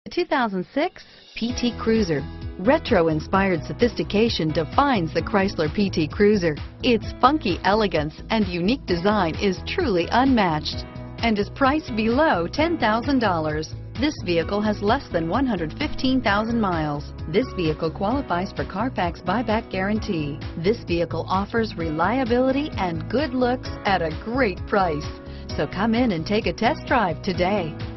The 2006 PT Cruiser. Retro-inspired sophistication defines the Chrysler PT Cruiser. Its funky elegance and unique design is truly unmatched and is priced below $10,000. This vehicle has less than 115,000 miles. This vehicle qualifies for Carfax buyback guarantee. This vehicle offers reliability and good looks at a great price. So come in and take a test drive today.